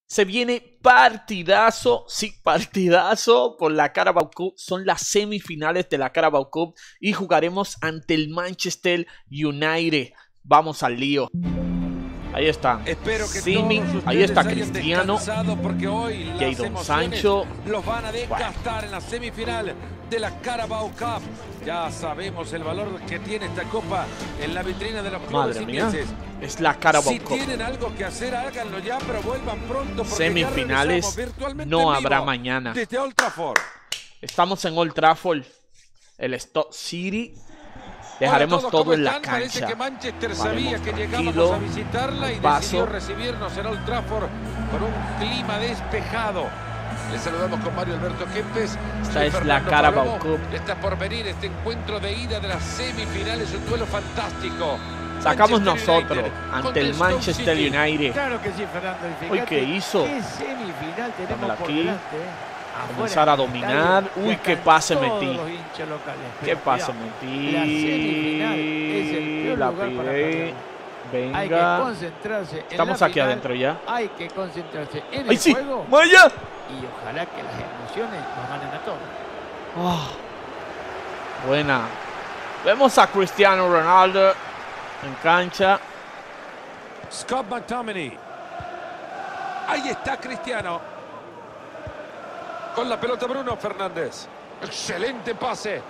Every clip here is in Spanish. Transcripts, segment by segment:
Se viene partidazo, sí, partidazo por la Carabao Cup. Son las semifinales de la Carabao Cup y jugaremos ante el Manchester United. Vamos al lío. Ahí está Simi, ahí está Cristiano, Jadon Sancho. Los van a desgastar en la semifinal de la Carabao Cup. Ya sabemos el valor que tiene esta copa en la vitrina de los clubes ingleses. Es la Carabao Cup. Si tienen algo que hacer, háganlo ya, pero vuelvan pronto. Semifinales no habrá mañana. Desde Old Trafford. Estamos en Old Trafford, el Stoke City. Dejaremos todo en la cancha. Parece que Manchester sabía que llegábamos a visitarla y decidió recibirnos en Old Trafford con un clima despejado. Les saludamos con Mario Alberto Kempes. Esta es la Carabao Cup. Está por venir este encuentro de ida de las semifinales, un duelo fantástico. Sacamos nosotros ante el Manchester United. Claro que sí, Fernando. Uy, ¿qué hizo? ¿Qué semifinal tenemos por aquí? delante, Comenzar a dominar. Uy, qué pase metí. Qué pase metí. La semifinal es el peor la lugar para pide. Hay que Venga. concentrarse. Estamos en aquí adentro ya. Hay que concentrarse en ¡Ay, el sí! juego. ¡Vaya! Y ojalá que las emociones nos ganen a todos. Oh, buena. Vemos a Cristiano Ronaldo en cancha. Scott McTominay. Ahí está Cristiano. Con la pelota Bruno Fernández. Excelente pase.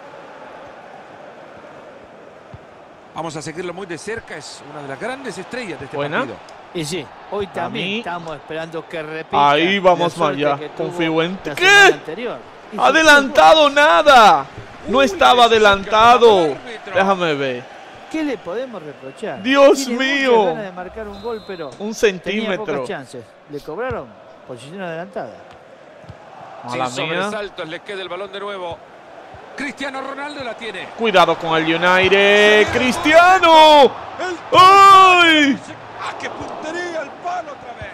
Vamos a seguirlo muy de cerca. Es una de las grandes estrellas de este partido. Y sí, hoy también estamos esperando que repita. Ahí vamos más allá. Confío en ti. ¿Qué? ¡Adelantado nada! No estaba adelantado. Déjame ver. ¿Qué le podemos reprochar? ¡Dios Tiene mío! muchas ganas de marcar un gol, pero Un tenía centímetro. pocas chances. Le cobraron posición adelantada. Mala Sin mía. sobresaltos le queda el balón de nuevo. Cristiano Ronaldo la tiene. Cuidado con el United. ¡Cristiano! ¡Ay! ¡Ah, qué puntería! ¡El palo otra vez!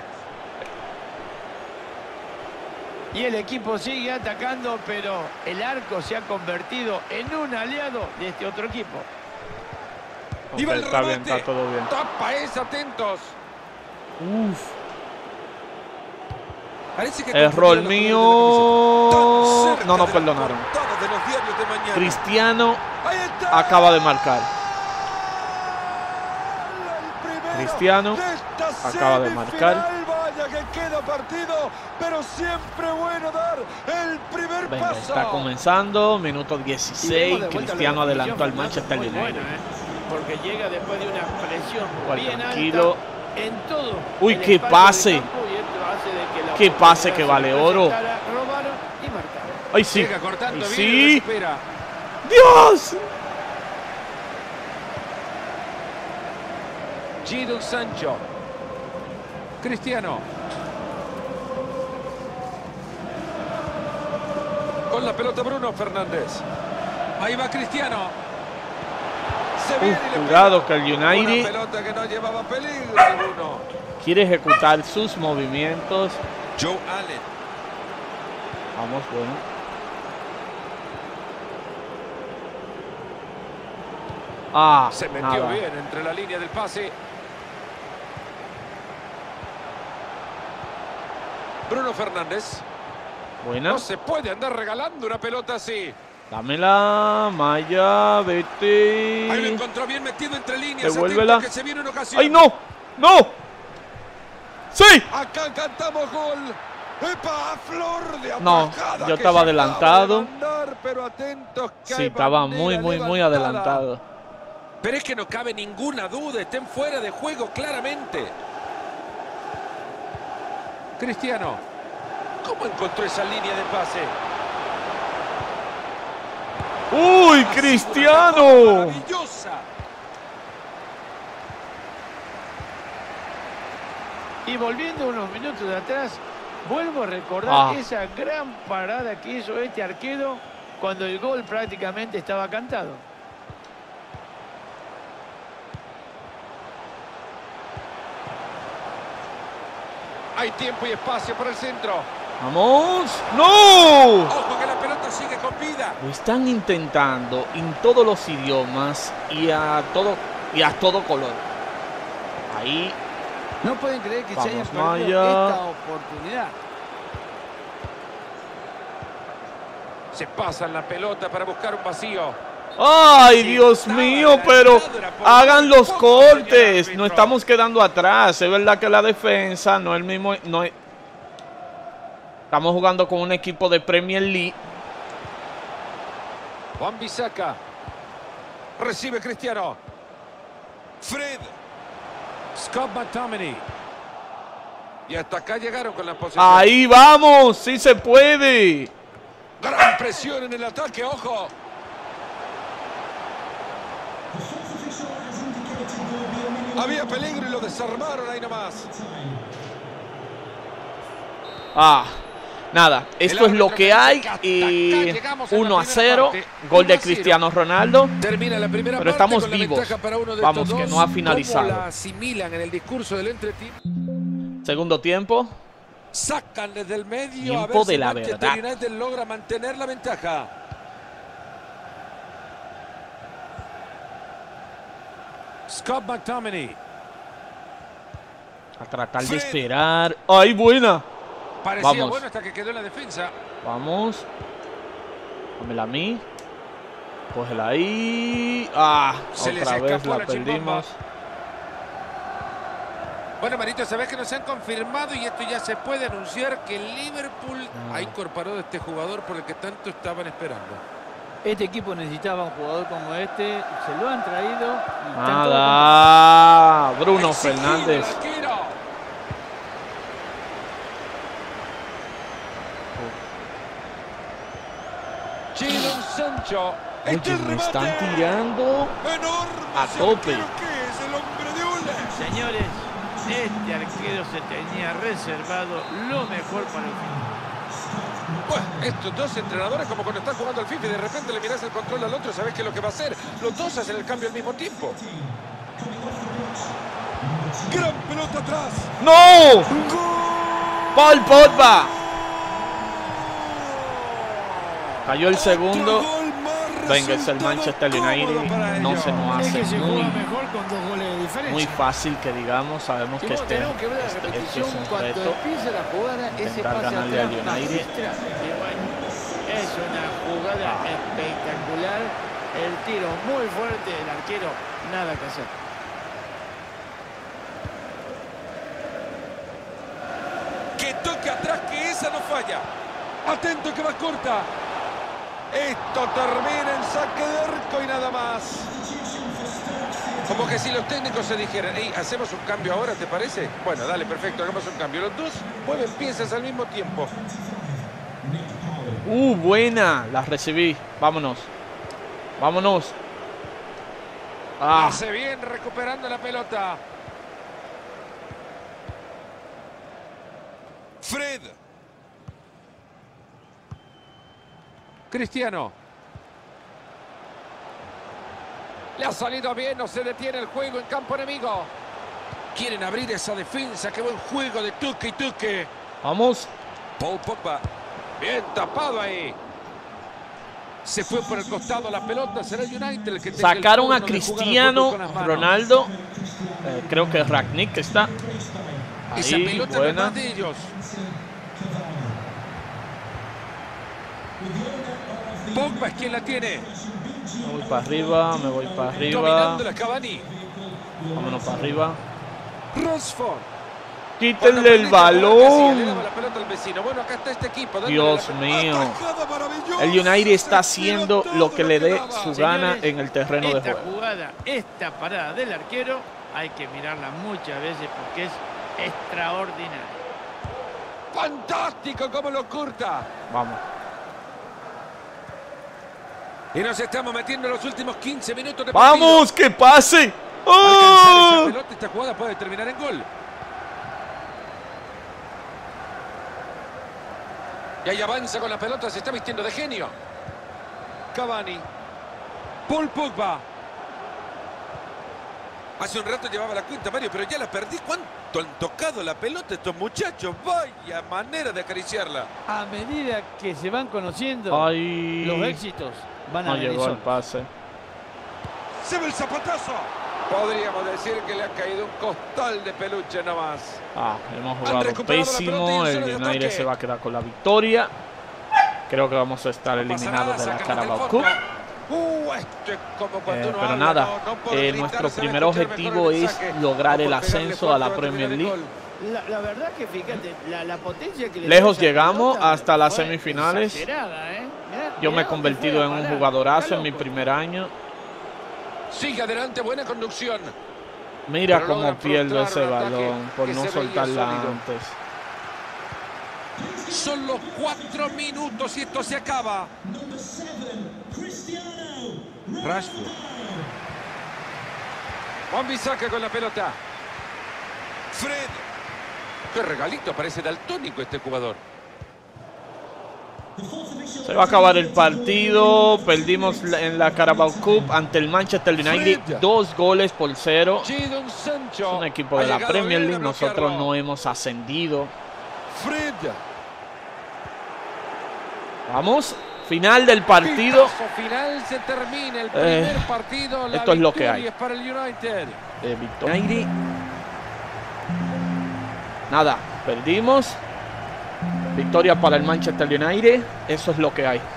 Y el equipo sigue atacando, pero el arco se ha convertido en un aliado de este otro equipo. Ok, Y va el está bien, remate. está todo bien. Tapa es, atentos. Uf. Parece que Error confundieron los mío. colores de la camiseta. Tan cerca No nos de la perdonaron. portada de los diarios de mañana. Cristiano Ahí está. acaba de marcar. El primero Cristiano de esta acaba de marcar. semifinal. Vaya que queda partido, pero siempre bueno dar el primer Venga, paso. está comenzando. Minuto 16. Cristiano adelantó al Manchester United. Porque llega después de una presión Igual, bien tranquilo. alta en todo. Uy, el qué espacio pase. del campo, y esto hace de que la Qué pase oportunidad que se vale les oro. presentara, robaron y marcaron. ¡Ay, sí! Llega cortando ¡Ay, bien y sí! recupera. ¡Dios! Jadon Sancho. Cristiano. Con la pelota Bruno Fernández. Ahí va Cristiano. Se viene y le Cuidado pega. que el United Una pelota que no llevaba peligro alguno. quiere ejecutar sus movimientos. Joe Allen. Vamos, bueno. Ah, Se metió nada. bien entre la línea del pase. Bruno Fernández. Buena. No se puede andar regalando una pelota así. Dámela, Maya, Ahí lo vete. encontró bien metido entre líneas. Devuélvela. Atento que se viene una ocasión. ¡Ay, no! ¡No! ¡Sí! Acá cantamos gol. ¡Epa! Flor de No, atajada yo que estaba se acaba adelantado. de mandar, pero atentos que Sí, hay estaba bandera muy levantada. adelantado. Pero es que no cabe ninguna duda. Estén fuera de juego claramente. Cristiano. ¿Cómo encontró esa línea de pase? ¡Uy, Cristiano! Maravillosa. Y volviendo unos minutos de atrás, vuelvo a recordar Ah. esa gran parada que hizo este arquero cuando el gol prácticamente estaba cantado. Hay tiempo y espacio para el centro. ¡Vamos! ¡No! Ojo que la pelota sigue con vida. Lo están intentando en todos los idiomas y a todo color. Ahí No pueden creer que se hayan perdido Maya. esta oportunidad. Se pasan la pelota para buscar un vacío. ¡Ay, Dios mío! Pero hagan los cortes. No estamos quedando atrás. Es verdad que la defensa no es el mismo. Estamos jugando con un equipo de Premier League. Wan-Bissaka. Recibe Cristiano. Fred. Scott McTominay. Y hasta acá llegaron con la posición. ¡Ahí vamos! ¡Sí se puede! Gran presión en el ataque, ojo. Había peligro y lo desarmaron ahí nomás. Nada, esto es lo que hay. Y 1-0, gol de Cristiano Ronaldo. Termina la primera pero parte estamos con la vivos. ventaja para uno de Vamos, estos que dos. no ha finalizado. ¿Cómo la asimilan en el discurso del entretiempo? Segundo tiempo. Sacan desde el medio. Tiempo a ver si de la Manchester verdad. United logra mantener la ventaja. Scott McTominay. A tratar de esperar. ¡Ay, buena! Parecía Vamos. bueno hasta que quedó en la defensa. Vamos. Dámela a mí. Cógela ahí. Se les Otra vez escapó la la chimbomba. perdimos. Bueno, Marito, sabes que nos han confirmado y esto ya se puede anunciar que el Liverpool ha incorporado a este jugador por el que tanto estaban esperando. Este equipo necesitaba un jugador como este. Se lo han traído. Y están Nada. Bruno Exigido Fernández. el arquero. Jadon Sancho. Oye, me están tirando a tope. Señores, este arquero se tenía reservado lo mejor para el final. Bueno, estos dos entrenadores como cuando están jugando al FIFA y de repente le miras el control al otro, sabes qué es lo que va a hacer. Los dos hacen el cambio al mismo tiempo. Gran pelota atrás. ¡No! Paul Pogba. Cayó el segundo. Venga, es el Manchester United. No se nos Es hace que se juega mejor con 2 goles de diferencia. muy fácil que digamos. Sabemos que este tenemos que ver la es repetición un cuando reto. empieza la jugada, ese Intentar pase ganarle atrás al United. magistral. Y bueno, es una jugada espectacular. El tiro muy fuerte del arquero, nada que hacer. Que toque atrás, que esa no falla. Atento que va corta. Esto termina en saque de arco y nada más. Como que si los técnicos se dijeran, hey, hacemos un cambio ahora, ¿te parece? Bueno, dale, perfecto, hagamos un cambio. Los dos mueven piezas al mismo tiempo. Buena. La recibí. Vámonos. Vámonos. Hace bien recuperando la pelota. Fred. Cristiano. Le ha salido bien, no se detiene el juego en campo enemigo. Quieren abrir esa defensa, qué buen juego de Tuque y Tuque. Vamos. Paul Pogba, bien tapado ahí. Se fue por el costado la pelota, será el United el que tenga el Sacaron a turno de jugar al Cristiano fútbol con las manos. Ronaldo. Creo que Ragnick está. Esa Ahí, pelota no es buena. más de ellos. Pogba es quien la tiene. Me voy para arriba, me voy para arriba. Dominando la Cavani. Vámonos para arriba. Rosford. Quítenle el Le balón. daba la pelota al vecino. Bueno, acá está este equipo. dándole Dios la mío. atajada maravillosa. El United está haciendo lo que le dé su gana Señores, en el terreno de esta juego. jugada, esta parada del arquero, hay que mirarla muchas veces porque es extraordinaria. Fantástico como lo curta. Vamos. Y nos estamos metiendo en los últimos 15 minutos de ¡Vamos! ¡Que pase! Alcanzar esa ¡Oh! pelota, esta jugada puede terminar en gol. Y ahí avanza con la pelota, se está vistiendo de genio. Cavani. Paul Pogba. Hace un rato llevaba la cuenta, Mario, pero ya la perdí. ¿Cuánto han tocado la pelota estos muchachos? Vaya manera de acariciarla. A medida que se van conociendo, Ay. los éxitos van a No venir llegó el solos. pase. Se ve el zapatazo. Podríamos decir que le ha caído un costal de peluche nomás. Hemos jugado pésimo. El United se va a quedar con la victoria. Creo que vamos a estar eliminados de la Carabao Cup. Pero nada, nuestro primer objetivo es lograr el ascenso a la Premier League. La verdad que fíjate, la potencia que lejos llegamos hasta las semifinales. Yo me he convertido en un jugadorazo en mi primer año. Sigue adelante, buena conducción. Mira cómo pierdo ese balón por no soltarla antes. Solo 4 minutos y esto se acaba. Rashford. Wan-Bissaka con la pelota. Fred. Qué regalito, parece daltónico este jugador. Se va a acabar el partido. Perdimos en la Carabao Cup ante el Manchester United 2-0. Es un equipo de la Premier League. Nosotros no hemos ascendido. Vamos. Final del partido. Final, se termina el primer partido. Esto es lo que hay. Para el United. Victoria. Nada, perdimos. Victoria para el Manchester United. Eso es lo que hay.